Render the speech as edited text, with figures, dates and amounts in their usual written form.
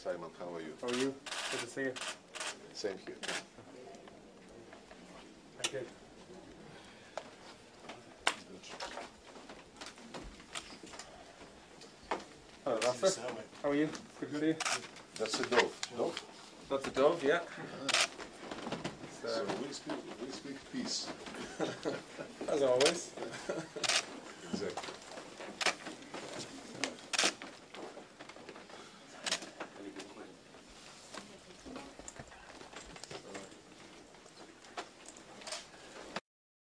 Simon, how are you? How are you? Good to see you. Same here. Thank you. Hello, Rasta. How are you? Good to see you. That's a dove. Dove? That's a dove, yeah. So we speak peace. As always. Exactly.